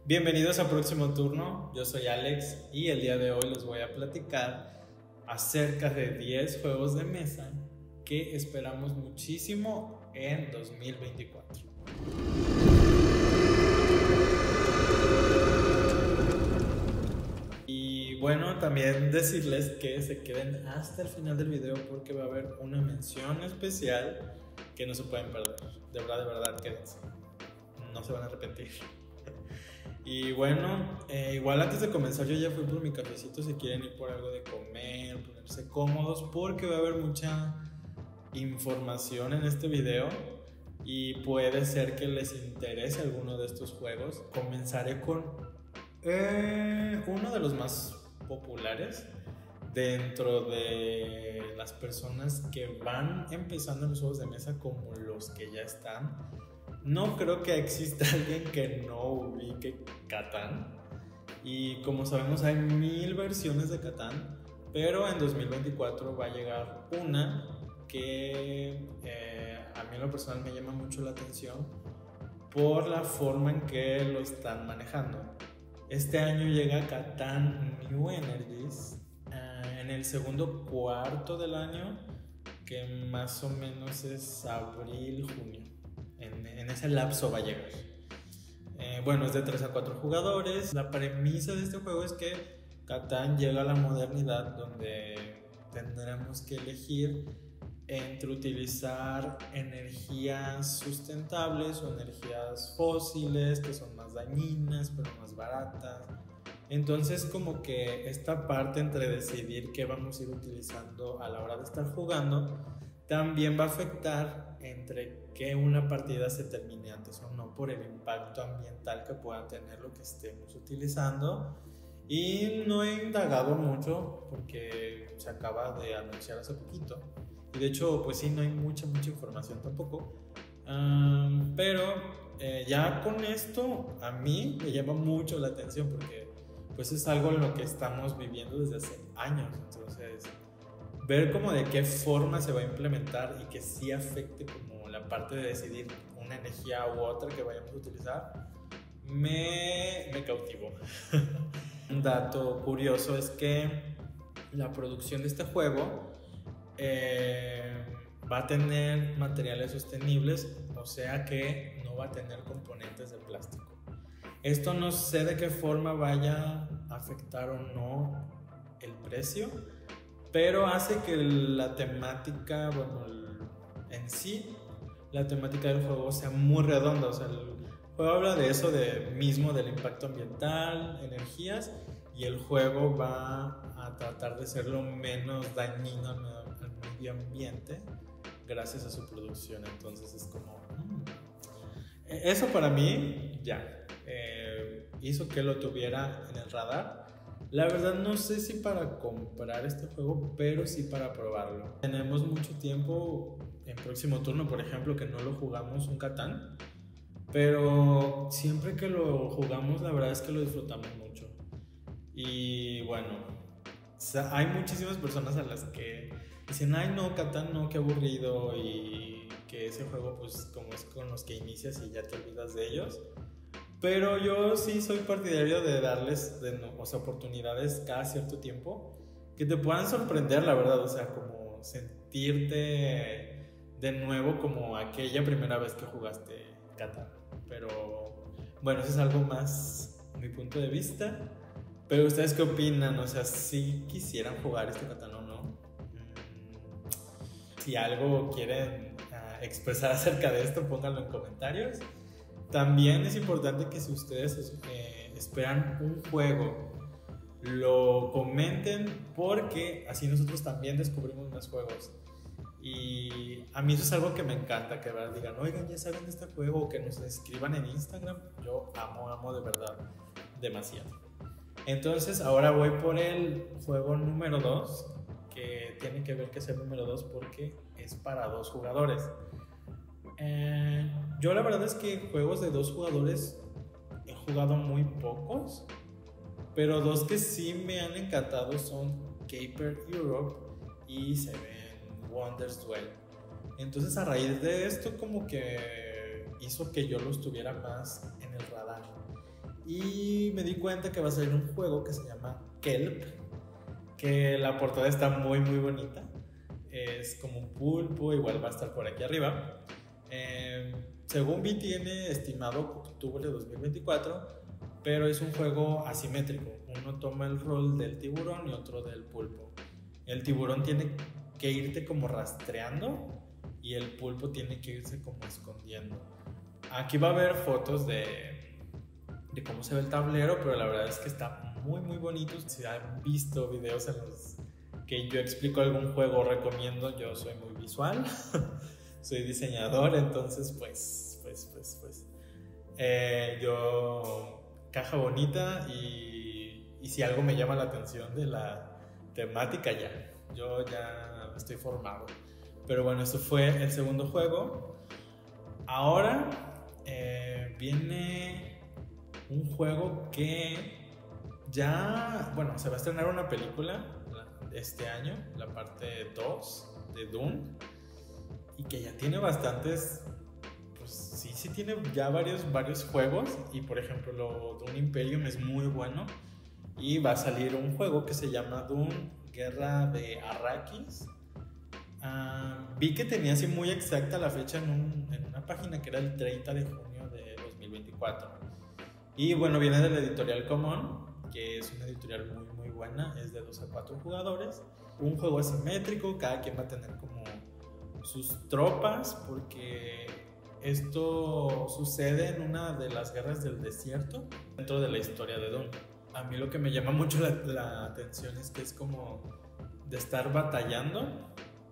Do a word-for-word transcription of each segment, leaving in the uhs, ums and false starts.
Bienvenidos a Próximo Turno, yo soy Alex y el día de hoy les voy a platicar acerca de diez juegos de mesa que esperamos muchísimo en dos mil veinticuatro. Y bueno, también decirles que se queden hasta el final del video porque va a haber una mención especial que no se pueden perder. De verdad, de verdad, quédense. No se van a arrepentir. Y bueno, eh, igual antes de comenzar yo ya fui por mi cafecito si quieren ir por algo de comer, ponerse cómodos porque va a haber mucha información en este video y puede ser que les interese alguno de estos juegos. Comenzaré con eh, uno de los más populares dentro de las personas que van empezando en los juegos de mesa como los que ya están. No creo que exista alguien que no ubique Catán. Y como sabemos hay mil versiones de Catán, pero en dos mil veinticuatro va a llegar una que eh, a mí en lo personal me llama mucho la atención por la forma en que lo están manejando. Este año llega Catán New Energies eh, en el segundo cuarto del año, que más o menos es abril, junio. En, en ese lapso va a llegar. Eh, bueno, es de tres a cuatro jugadores. La premisa de este juego es que Catán llega a la modernidad donde tendremos que elegir entre utilizar energías sustentables o energías fósiles que son más dañinas pero más baratas. Entonces como que esta parte entre decidir qué vamos a ir utilizando a la hora de estar jugando también va a afectar entre que una partida se termine antes o no por el impacto ambiental que pueda tener lo que estemos utilizando. Y no he indagado mucho porque se acaba de anunciar hace poquito y de hecho pues sí, no hay mucha mucha información tampoco, um, pero eh, ya con esto a mí me llama mucho la atención porque pues es algo en lo que estamos viviendo desde hace años. Entonces ver como de qué forma se va a implementar y que sí afecte como la parte de decidir una energía u otra que vayamos a utilizar me, me cautivó. Un dato curioso es que la producción de este juego eh, va a tener materiales sostenibles, o sea que no va a tener componentes de plástico. Esto no sé de qué forma vaya a afectar o no el precio, pero hace que la temática, bueno, en sí, la temática del juego sea muy redonda. O sea, el juego habla de eso, de mismo del impacto ambiental, energías, y el juego va a tratar de ser lo menos dañino al medio ambiente gracias a su producción. Entonces es como... Mm. Eso para mí, ya, eh, hizo que lo tuviera en el radar. La verdad no sé si para comprar este juego, pero sí para probarlo. Tenemos mucho tiempo en Próximo Turno, por ejemplo, que no lo jugamos un Catán, pero siempre que lo jugamos la verdad es que lo disfrutamos mucho. Y bueno, hay muchísimas personas a las que dicen, ay no, Catán no, qué aburrido, y que ese juego pues como es con los que inicias y ya te olvidas de ellos. Pero yo sí soy partidario de darles de, o sea, oportunidades cada cierto tiempo que te puedan sorprender, la verdad. O sea, como sentirte de nuevo como aquella primera vez que jugaste Catán. Pero bueno, eso es algo más mi punto de vista. Pero ¿ustedes qué opinan? O sea, si quisieran jugar este Catán o no. Si algo quieren uh, expresar acerca de esto, pónganlo en comentarios. También es importante que si ustedes eh, esperan un juego, lo comenten porque así nosotros también descubrimos más juegos. Y a mí eso es algo que me encanta, que ¿verdad? Digan, oigan, ya saben de este juego, o que nos escriban en Instagram. Yo amo, amo de verdad demasiado. Entonces ahora voy por el juego número dos, que tiene que ver que es el número dos porque es para dos jugadores. Eh, yo la verdad es que juegos de dos jugadores he jugado muy pocos, pero dos que sí me han encantado son Caper Europe y Seven Wonders Duel. Entonces a raíz de esto como que hizo que yo los tuviera más en el radar. Y me di cuenta que va a salir un juego que se llama Kelp, que la portada está muy muy bonita. Es como un pulpo, igual va a estar por aquí arriba. Eh, según vi, tiene estimado octubre de dos mil veinticuatro, pero es un juego asimétrico. Uno toma el rol del tiburón y otro del pulpo. El tiburón tiene que irte como rastreando y el pulpo tiene que irse como escondiendo. Aquí va a haber fotos de, de cómo se ve el tablero, pero la verdad es que está muy muy bonito. Si han visto videos en los que yo explico algún juego o recomiendo, yo soy muy visual. Soy diseñador, entonces pues, pues, pues, pues eh, yo, caja bonita y, y si algo me llama la atención de la temática, ya, yo ya estoy formado. Pero bueno, esto fue el segundo juego. Ahora eh, viene un juego que ya, bueno, se va a estrenar una película este año, la parte dos de Dune. Y que ya tiene bastantes, pues sí, sí tiene ya varios, varios juegos. Y por ejemplo, lo Dune Imperium es muy bueno. Y va a salir un juego que se llama Dune Guerra de Arrakis. Uh, vi que tenía así muy exacta la fecha en, un, en una página que era el treinta de junio de dos mil veinticuatro. Y bueno, viene de la editorial Common, que es una editorial muy muy buena. Es de dos a cuatro jugadores. Un juego asimétrico, cada quien va a tener como sus tropas, porque esto sucede en una de las guerras del desierto dentro de la historia de Dune. A mí lo que me llama mucho la, la atención es que es como de estar batallando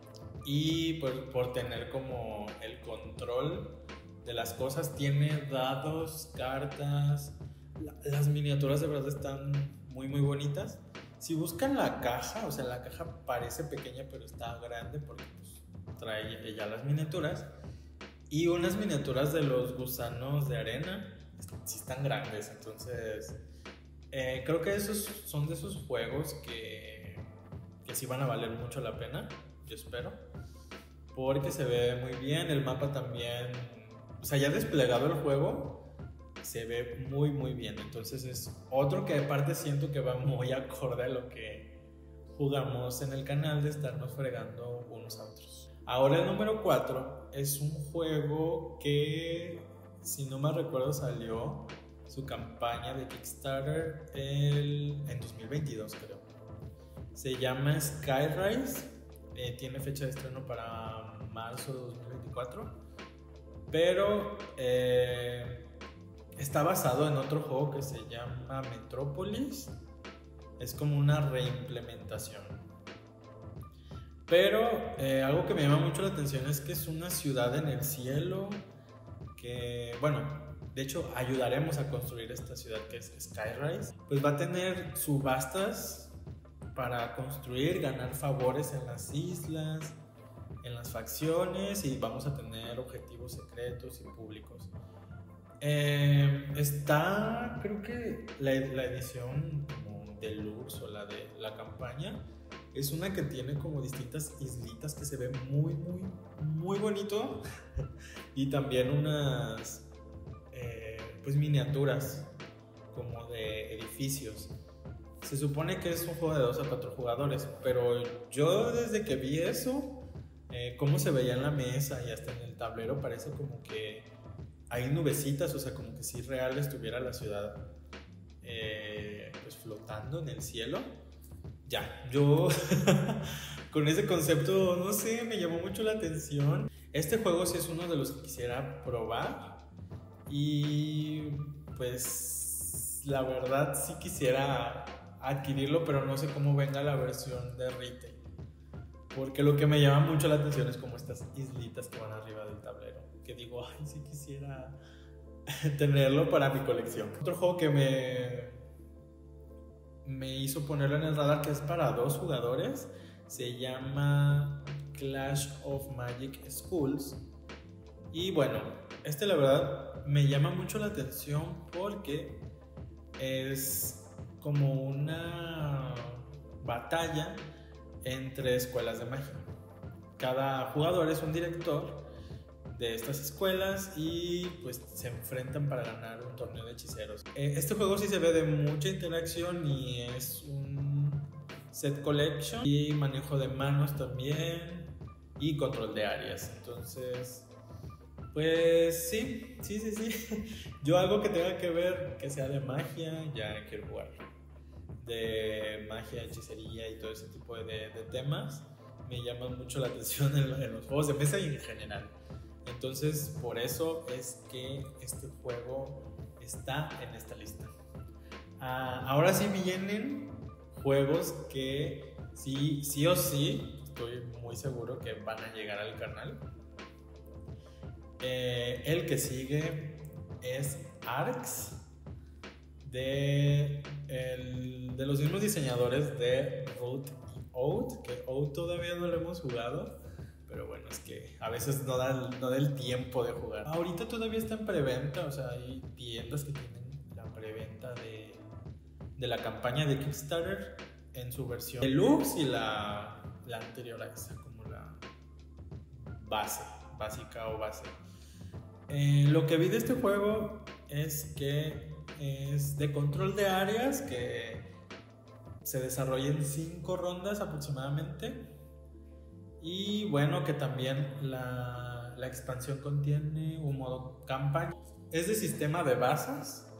y por, por tener como el control de las cosas. Tiene dados, cartas, la, las miniaturas de verdad están muy muy bonitas. Si buscan la caja, o sea, la caja parece pequeña pero está grande porque pues trae ya las miniaturas, y unas miniaturas de los gusanos de arena, sí están grandes. Entonces eh, creo que esos son de esos juegos que, que sí van a valer mucho la pena, yo espero, porque se ve muy bien. El mapa también, o sea, ya desplegado el juego, se ve muy muy bien. Entonces es otro que aparte siento que va muy acorde a lo que jugamos en el canal, de estarnos fregando unos a otros. Ahora el número cuatro es un juego que, si no me recuerdo, salió su campaña de Kickstarter el, en dos mil veintidós, creo. Se llama Skyrise, eh, tiene fecha de estreno para marzo de dos mil veinticuatro, pero eh, está basado en otro juego que se llama Metropolis. Es como una reimplementación. Pero eh, algo que me llama mucho la atención es que es una ciudad en el cielo, que, bueno, de hecho ayudaremos a construir esta ciudad que es Skyrise. Pues va a tener subastas para construir, ganar favores en las islas, en las facciones, y vamos a tener objetivos secretos y públicos. Eh, está, creo que la, la edición como deluxe o la de la campaña es una que tiene como distintas islitas que se ve muy, muy, muy bonito. Y también unas eh, pues miniaturas como de edificios. Se supone que es un juego de dos a cuatro jugadores, pero yo desde que vi eso, eh, cómo se veía en la mesa y hasta en el tablero, parece como que hay nubecitas, o sea, como que si real estuviera la ciudad eh, pues flotando en el cielo. Ya, yo con ese concepto, no sé, me llamó mucho la atención. Este juego sí es uno de los que quisiera probar, y pues la verdad sí quisiera adquirirlo, pero no sé cómo venga la versión de retail, porque lo que me llama mucho la atención es como estas islitas que van arriba del tablero, que digo, ay, sí quisiera tenerlo para mi colección. Otro juego que me me hizo ponerlo en el radar, que es para dos jugadores, se llama Clash of Magic Schools. Y bueno, este la verdad me llama mucho la atención porque es como una batalla entre escuelas de magia. Cada jugador es un director de estas escuelas y pues se enfrentan para ganar un torneo de hechiceros. Eh, este juego sí se ve de mucha interacción y es un set collection y manejo de manos también y control de áreas. Entonces, pues sí, sí, sí, sí. Yo algo que tenga que ver que sea de magia, ya quiero jugar. De magia, hechicería y todo ese tipo de, de temas me llaman mucho la atención en, en los juegos de mesa y en general. Entonces, por eso es que este juego está en esta lista. Ah, ahora sí vienen juegos que sí, sí o sí, estoy muy seguro que van a llegar al canal. Eh, el que sigue es Arx, de, el, de los mismos diseñadores de Root y Out, que Out todavía no lo hemos jugado. Pero bueno, es que a veces no da, no da el tiempo de jugar. Ahorita todavía está en preventa, o sea, hay tiendas que tienen la preventa de, de la campaña de Kickstarter en su versión deluxe y la, la anterior a esa, como la base, básica o base. Eh, lo que vi de este juego es que es de control de áreas, que se desarrolla en cinco rondas aproximadamente. Y bueno, que también la, la expansión contiene un modo campaña. Es de sistema de bazas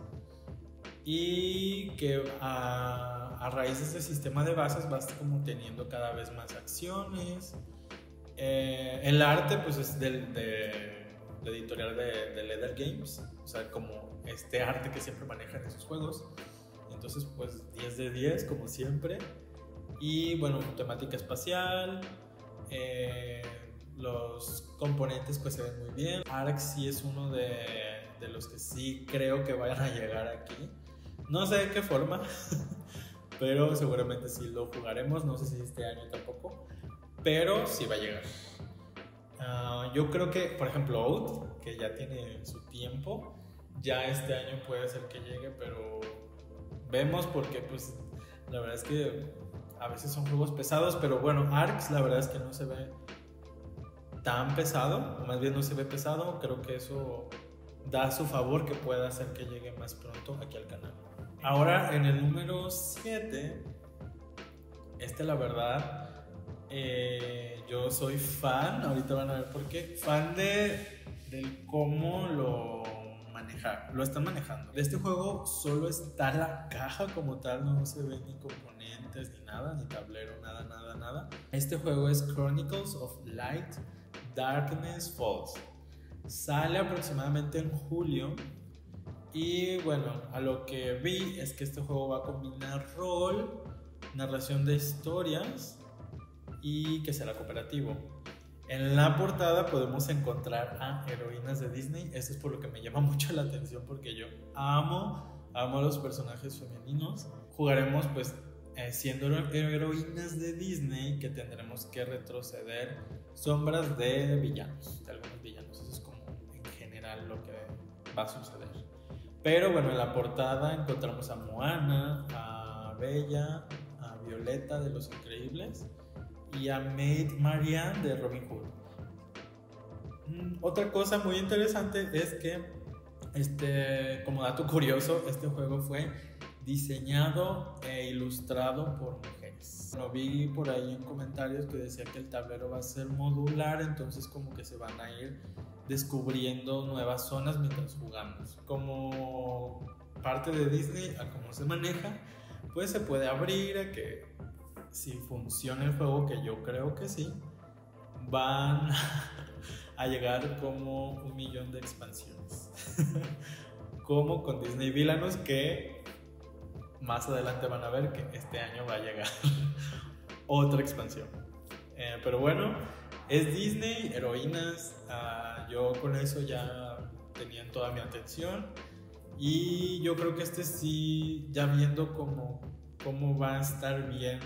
y que a, a raíz de ese sistema de bazas vas como teniendo cada vez más acciones. Eh, el arte pues es del de, de editorial de, de Leather Games, o sea, como este arte que siempre manejan en sus juegos. Entonces pues diez de diez como siempre. Y bueno, temática espacial. Eh, los componentes pues se ven muy bien. Arx sí es uno de, de los que sí creo que vayan a llegar aquí. No sé de qué forma, pero seguramente sí lo jugaremos. No sé si este año tampoco, pero sí va a llegar. Uh, yo creo que, por ejemplo, Out, que ya tiene su tiempo, ya este año puede ser que llegue, pero vemos porque pues la verdad es que a veces son juegos pesados, pero bueno, Arx la verdad es que no se ve tan pesado, o más bien no se ve pesado. Creo que eso da a su favor que pueda hacer que llegue más pronto aquí al canal. Ahora en el número siete, este la verdad, eh, yo soy fan, ahorita van a ver por qué, fan de, del cómo lo manejar, lo están manejando. De este juego solo está la caja como tal, no se ven ni componentes ni nada, ni tablero, nada, nada, nada. Este juego es Chronicles of Light, Darkness Falls. Sale aproximadamente en julio. Y bueno, a lo que vi es que este juego va a combinar rol, narración de historias y que será cooperativo. En la portada podemos encontrar a heroínas de Disney. Eso es por lo que me llama mucho la atención, porque yo amo, amo a los personajes femeninos. Jugaremos pues eh, siendo heroínas de Disney, que tendremos que retroceder sombras de villanos, de algunos villanos. Eso es como en general lo que va a suceder. Pero bueno, en la portada encontramos a Moana, a Bella, a Violeta de Los Increíbles y a Maid Marian de Robin Hood. Mm, otra cosa muy interesante es que, este, como dato curioso, este juego fue diseñado e ilustrado por mujeres. Lo vi por ahí en comentarios que decía que el tablero va a ser modular, entonces como que se van a ir descubriendo nuevas zonas mientras jugamos. Como parte de Disney, a cómo se maneja, pues se puede abrir a que, si funciona el juego, que yo creo que sí, van a llegar como un millón de expansiones. Como con Disney Villainous, que más adelante van a ver que este año va a llegar otra expansión. Eh, pero bueno, es Disney, heroínas, uh, yo con eso ya tenían toda mi atención. Y yo creo que este sí, ya viendo cómo, cómo va a estar bien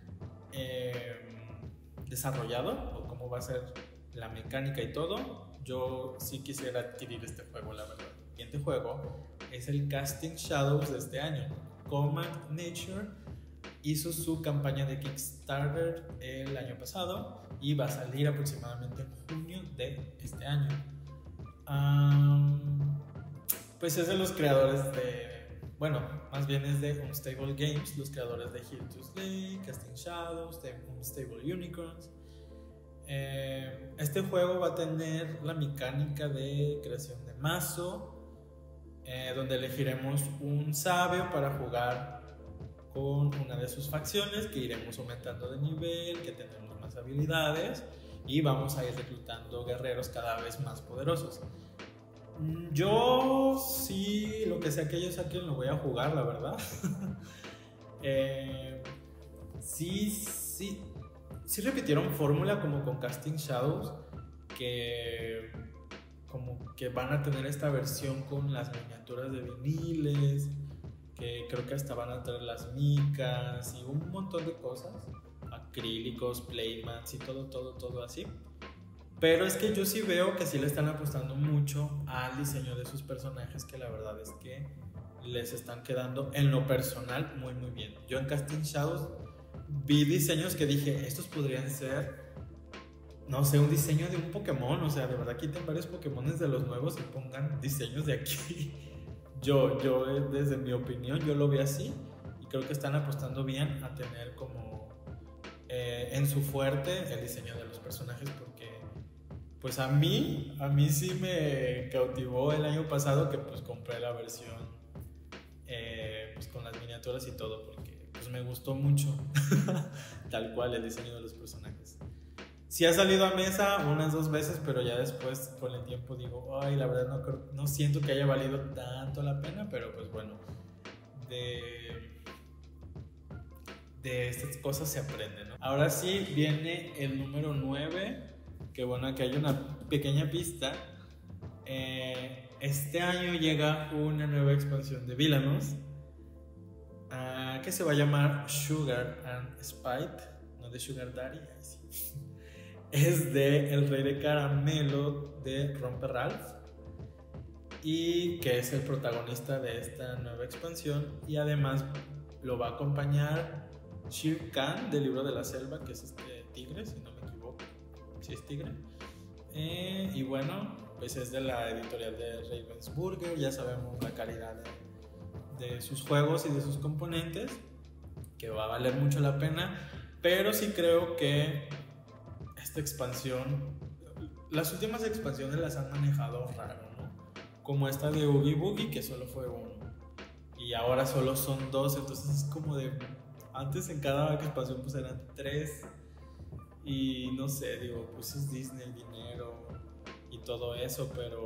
eh, desarrollado, o cómo va a ser la mecánica y todo, yo sí quisiera adquirir este juego, la verdad. El siguiente juego es el Casting Shadows de este año. Command Nature hizo su campaña de Kickstarter el año pasado y va a salir aproximadamente en junio de este año. Um, pues es de los creadores de, bueno, más bien es de Unstable Games, los creadores de Here to Slay, Casting Shadows, de Unstable Unicorns. Eh, este juego va a tener la mecánica de creación de mazo, eh, donde elegiremos un sabio para jugar con una de sus facciones, que iremos aumentando de nivel, que tenemos más habilidades y vamos a ir reclutando guerreros cada vez más poderosos. Yo sí, lo que sea que ellos saquen lo voy a jugar, la verdad. eh, sí, sí, sí repitieron fórmula como con Casting Shadows, que como que van a tener esta versión con las miniaturas de viniles, que creo que hasta van a traer las micas y un montón de cosas, acrílicos, playmats y todo, todo, todo así. Pero es que yo sí veo que sí le están apostando mucho al diseño de sus personajes, que la verdad es que les están quedando en lo personal muy muy bien. Yo en Casting Shadows vi diseños que dije, estos podrían ser, no sé, un diseño de un Pokémon, o sea, de verdad quiten varios Pokémones de los nuevos y pongan diseños de aquí. Yo, yo desde mi opinión, yo lo vi así y creo que están apostando bien a tener como eh, en su fuerte el diseño de los personajes, porque pues a mí, a mí sí me cautivó el año pasado que pues compré la versión eh, pues con las miniaturas y todo, porque pues me gustó mucho tal cual el diseño de los personajes. Sí ha salido a mesa unas dos veces, pero ya después con el tiempo digo, ay, la verdad no, creo, no siento que haya valido tanto la pena, pero pues bueno, de, de estas cosas se aprende, ¿no? Ahora sí viene el número nueve, que bueno, aquí hay una pequeña pista. Eh, este año llega una nueva expansión de Villainous, uh, que se va a llamar Sugar and Spite, no de Sugar Daddy, ahí sí. Es de El Rey de Caramelo de Romper Ralph, y que es el protagonista de esta nueva expansión, y además lo va a acompañar Shere Khan del Libro de la Selva, que es este tigre, si no me equivoco, si es tigre, eh, y bueno, pues es de la editorial de Ravensburger. Ya sabemos la calidad de, de sus juegos y de sus componentes, que va a valer mucho la pena, pero sí creo que esta expansión, las últimas expansiones las han manejado raro, ¿no? Como esta de Oogie Boogie, que solo fue uno, y ahora solo son dos, entonces es como de, antes en cada expansión pues eran tres, y no sé, digo, pues es Disney, dinero y todo eso, pero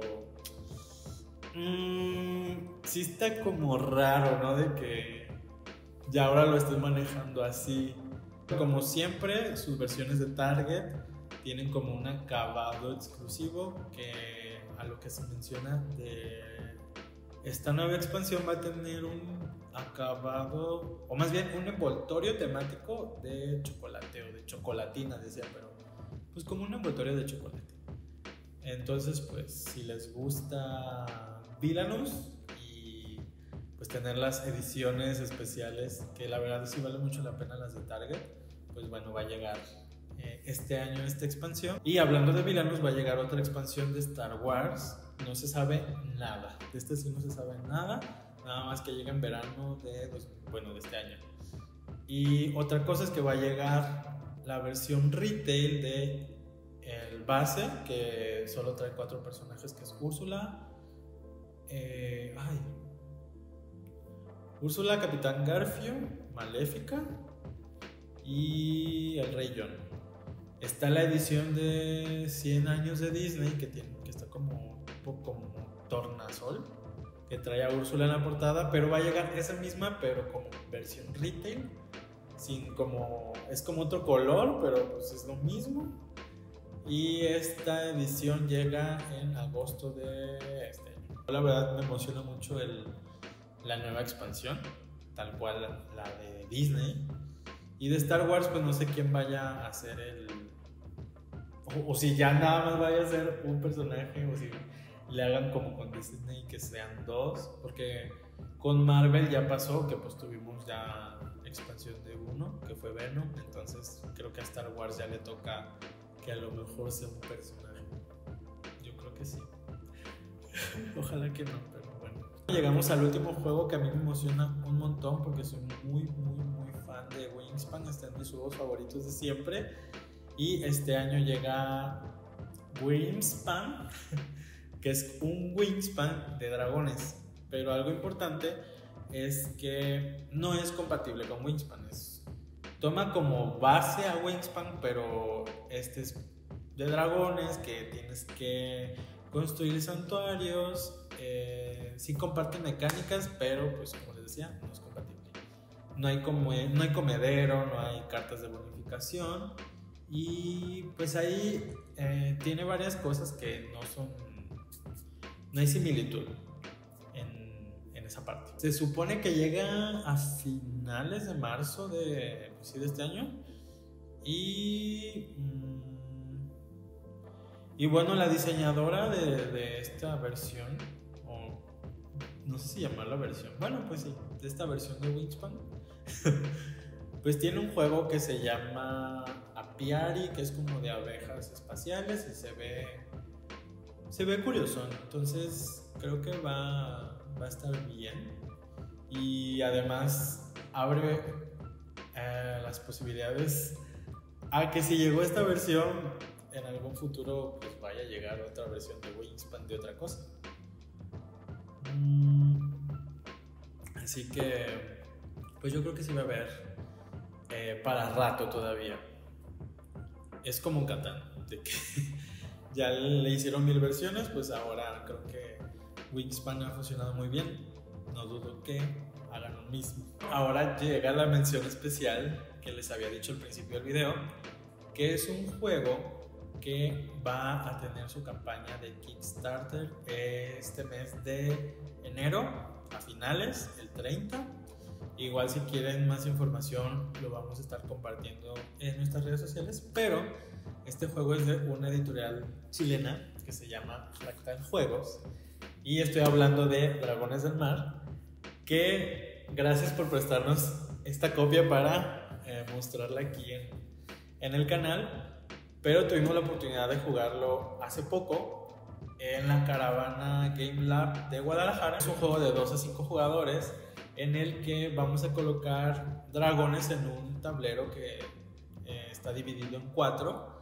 mmm, sí está como raro, ¿no? De que ya ahora lo estoy manejando así. Como siempre, sus versiones de Target tienen como un acabado exclusivo, que a lo que se menciona de esta nueva expansión va a tener un acabado, o más bien un envoltorio temático de chocolate o de chocolatina, decía, pero pues como un envoltorio de chocolate. Entonces, pues si les gusta Villainous y pues tener las ediciones especiales, que la verdad sí vale mucho la pena las de Target, pues bueno, va a llegar eh, este año esta expansión. Y hablando de Villainous, va a llegar otra expansión de Star Wars. No se sabe nada, de este sí no se sabe nada, nada más que llega en verano de, bueno, de este año. Y otra cosa es que va a llegar la versión retail de el base, que solo trae cuatro personajes, que es Úrsula, eh, ay, Úrsula, Capitán Garfio, Maléfica y el Rey John. Está la edición de cien años de Disney, que, tiene, que está como un poco como tornasol, que trae a Úrsula en la portada, pero va a llegar esa misma, pero como versión retail, sin como, es como otro color, pero pues es lo mismo. Y esta edición llega en agosto de este año. La verdad me emociona mucho el, la nueva expansión, tal cual la de Disney. Y de Star Wars, pues no sé quién vaya a ser el, o, o si ya nada más vaya a ser un personaje, o si le hagan como con Disney que sean dos, porque con Marvel ya pasó que pues tuvimos ya expansión de uno, que fue Venom. Entonces creo que a Star Wars ya le toca que a lo mejor sea un personaje. Yo creo que sí. Ojalá que no, pero bueno. Llegamos al último juego que a mí me emociona un montón porque soy muy, muy, muy fan de Wingspan. Está en mis juegos favoritos de siempre. Y este año llega Wingspan, que es un Wingspan de dragones. Pero algo importante es que no es compatible con Wingspan. Es, toma como base a Wingspan, pero este es de dragones que tienes que construir santuarios. Eh, sí comparten mecánicas, pero pues como les decía, no es compatible. No hay, como, no hay comedero, no hay cartas de bonificación. Y pues ahí eh, tiene varias cosas que no son, no hay similitud en, en esa parte. Se supone que llega a finales de marzo de, pues sí, de este año. Y, y bueno, la diseñadora de, de esta versión, o no sé si llamarla versión, bueno pues sí, de esta versión de Wingspan, pues tiene un juego que se llama Apiari, que es como de abejas espaciales y se ve se ve curioso, entonces creo que va, va a estar bien y además abre eh, las posibilidades a que si llegó esta versión en algún futuro pues vaya a llegar otra versión de Wingspan de otra cosa. mm, así que pues yo creo que sí va a haber eh, para rato todavía. Es como un Catán, de que ya le hicieron mil versiones, pues ahora creo que Wingspan ha funcionado muy bien. No dudo que hagan lo mismo. Ahora llega la mención especial que les había dicho al principio del video, que es un juego que va a tener su campaña de Kickstarter este mes de enero, a finales, el treinta. Igual si quieren más información lo vamos a estar compartiendo en nuestras redes sociales, pero este juego es de una editorial chilena que se llama Fractal Juegos y estoy hablando de Dragones del Mar, que gracias por prestarnos esta copia para eh, mostrarla aquí en, en el canal, pero tuvimos la oportunidad de jugarlo hace poco en la Caravana Game Lab de Guadalajara. Es un juego de dos a cinco jugadores en el que vamos a colocar dragones en un tablero que eh, está dividido en cuatro.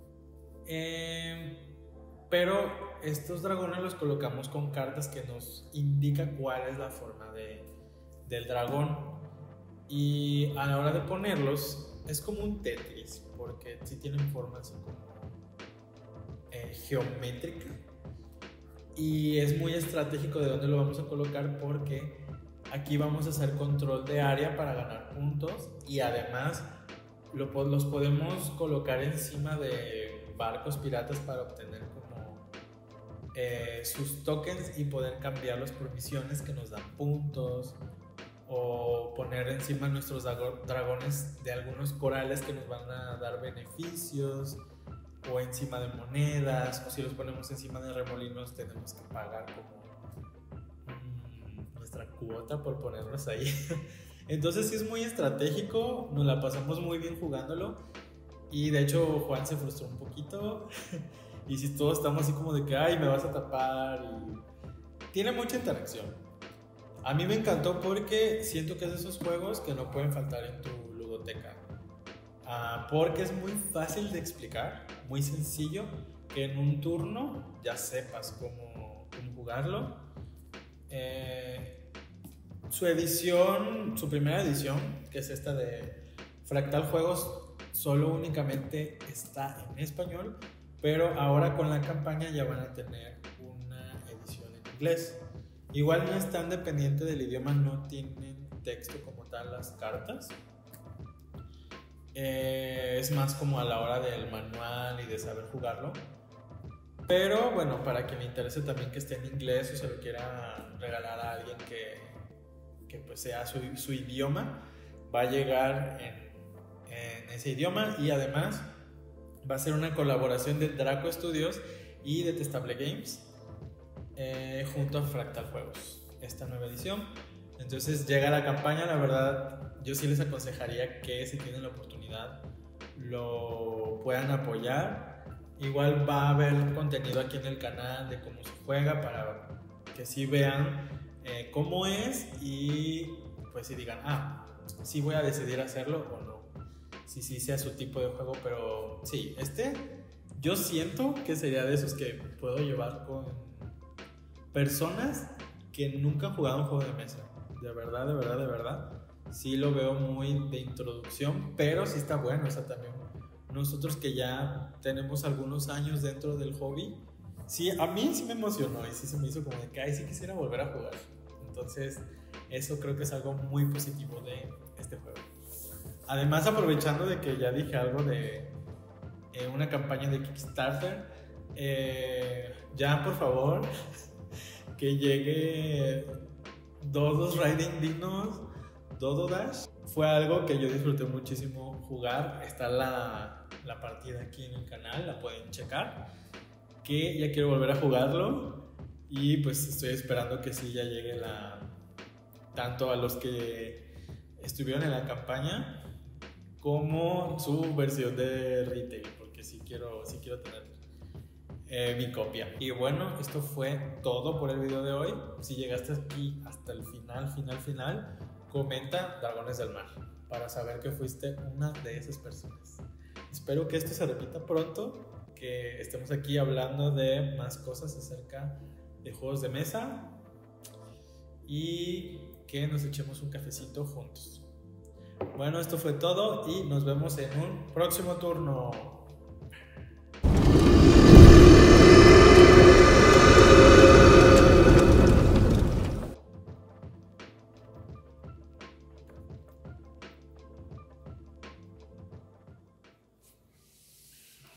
Eh, pero estos dragones los colocamos con cartas que nos indican cuál es la forma de, del dragón. Y a la hora de ponerlos es como un Tetris, porque sí tienen forma así como eh, geométrica. Y es muy estratégico de dónde lo vamos a colocar, porque aquí vamos a hacer control de área para ganar puntos y además lo, los podemos colocar encima de barcos piratas para obtener como eh, sus tokens y poder cambiarlos por misiones que nos dan puntos, o poner encima nuestros dragones de algunos corales que nos van a dar beneficios, o encima de monedas, o si los ponemos encima de remolinos tenemos que pagar como nuestra cuota por ponernos ahí. Entonces sí es muy estratégico, nos la pasamos muy bien jugándolo y de hecho Juan se frustró un poquito y si todos estamos así como de que ay me vas a tapar, y tiene mucha interacción. A mí me encantó porque siento que es de esos juegos que no pueden faltar en tu ludoteca, uh, porque es muy fácil de explicar, muy sencillo, que en un turno ya sepas cómo, cómo jugarlo. Eh, su edición, su primera edición, que es esta de Fractal Juegos, solo únicamente está en español, pero ahora con la campaña ya van a tener una edición en inglés. Igual no es tan dependiente del idioma, no tienen texto como tal las cartas. Eh, es más como a la hora del manual y de saber jugarlo. Pero bueno, para quien le interese también que esté en inglés o se lo quiera regalar a alguien que, que pues sea su, su idioma, va a llegar en, en ese idioma, y además va a ser una colaboración de Draco Studios y de Testable Games eh, junto a Fractal Juegos, esta nueva edición. Entonces llega la campaña, la verdad yo sí les aconsejaría que si tienen la oportunidad lo puedan apoyar. Igual va a haber contenido aquí en el canal de cómo se juega para que sí vean eh, cómo es y pues si digan, ah, sí voy a decidir hacerlo o no. Si sí sea su tipo de juego, pero sí, este yo siento que sería de esos que puedo llevar con personas que nunca han jugado un juego de mesa. De verdad, de verdad, de verdad. Sí lo veo muy de introducción, pero sí está bueno. O sea, también nosotros que ya tenemos algunos años dentro del hobby, sí, a mí sí me emocionó y sí se me hizo como de que, ay, sí quisiera volver a jugar. Entonces, eso creo que es algo muy positivo de este juego. Además, aprovechando de que ya dije algo de eh, una campaña de Kickstarter, eh, ya por favor, que llegue Dodos Riding Dinos, Dodo Dash. Fue algo que yo disfruté muchísimo jugar. Está la, la partida aquí en el canal, la pueden checar. Que ya quiero volver a jugarlo. Y pues estoy esperando que sí ya llegue la. Tanto a los que estuvieron en la campaña como su versión de retail. Porque sí quiero, sí quiero tener eh, mi copia. Y bueno, esto fue todo por el video de hoy. Si llegaste aquí hasta el final, final, final, comenta Dragones del Mar para saber que fuiste una de esas personas. Espero que esto se repita pronto, que estemos aquí hablando de más cosas acerca de juegos de mesa y que nos echemos un cafecito juntos. Bueno, esto fue todo y nos vemos en un próximo turno.